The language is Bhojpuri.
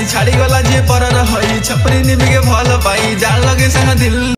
छाड़ी गला जे पर रही छपरी निबी के भल पाई जान लगे संग दिल